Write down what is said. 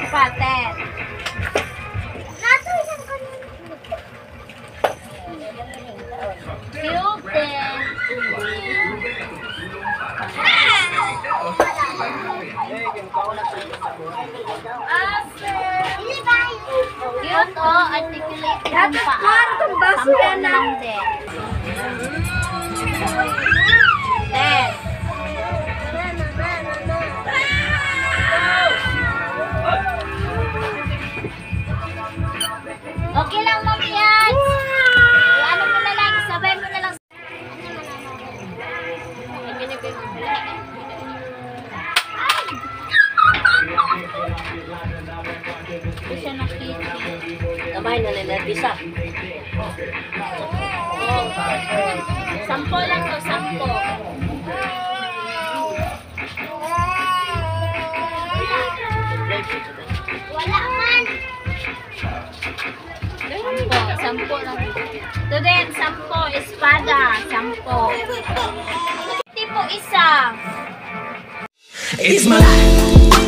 pa, 10. Cube 10. Cute oh, articulate yung paa. Sampo lang din. 10. Okay lang, Ma'am yan. Ano mo na lang, sabay mo na lang. Hindi siya nakita. Kamay na nilabisa. Sampo lang to, sampo. Wala man. Sampo lang. Ito din, sampo, espada, sampo. Tipo isa. It's my life.